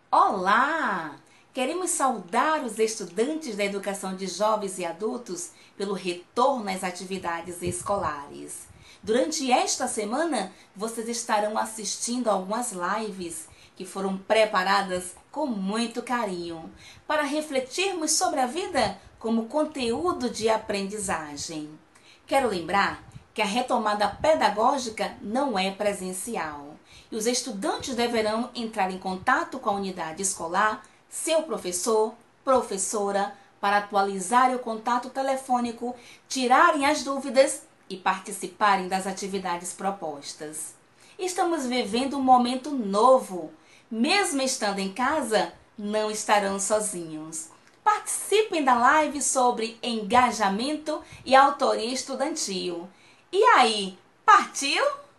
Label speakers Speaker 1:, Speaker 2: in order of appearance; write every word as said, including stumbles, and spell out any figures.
Speaker 1: Olá! Queremos saudar os estudantes da educação de jovens e adultos pelo retorno às atividades escolares. Durante esta semana, vocês estarão assistindo a algumas lives que foram preparadas com muito carinho para refletirmos sobre a vida como conteúdo de aprendizagem. Quero lembrar que a retomada pedagógica não é presencial e os estudantes deverão entrar em contato com a unidade escolar, seu professor, professora, para atualizarem o contato telefônico, tirarem as dúvidas e participarem das atividades propostas. Estamos vivendo um momento novo. Mesmo estando em casa, não estarão sozinhos. Participem da live sobre engajamento e autoria estudantil. E aí, partiu?